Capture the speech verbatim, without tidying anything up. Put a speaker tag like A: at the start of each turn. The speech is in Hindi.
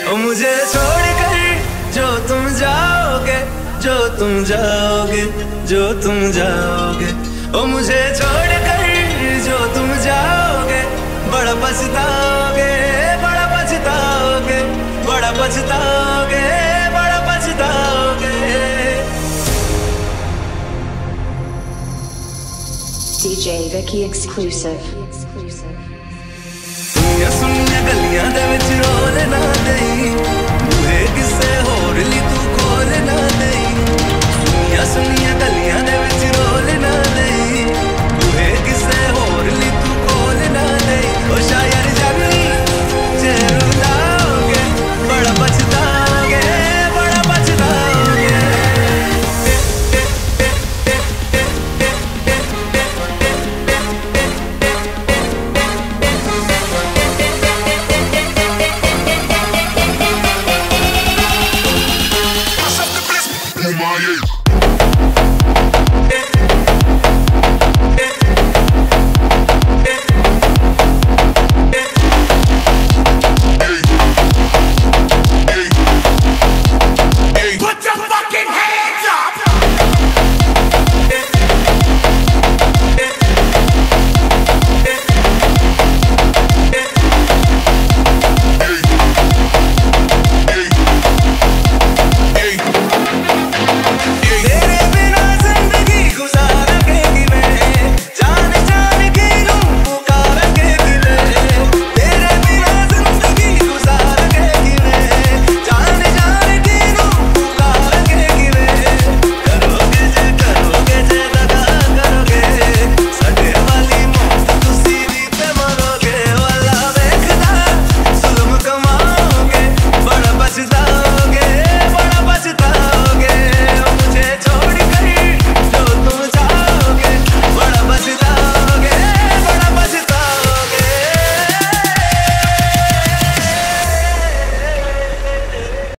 A: ओ मुझे छोड़ कर जो तुम जाओगे, जो तुम जाओगे, जो तुम जाओगे, ओ मुझे छोड़ कर जो तुम जाओगे, बड़ा पछताओगे, बड़ा पछताओगे, बड़ा पछताओगे, बड़ा पछताओगे।
B: D J Vicky exclusive।
A: सुनिया सुनिया गलियां दे विच